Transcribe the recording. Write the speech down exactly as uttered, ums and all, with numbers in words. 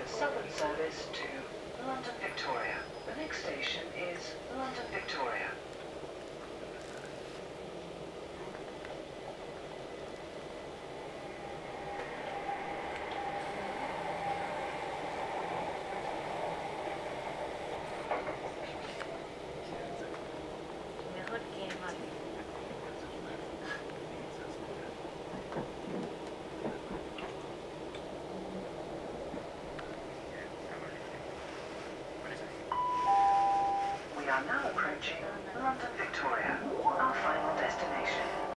Southern service to London Victoria. The next station is London Victoria.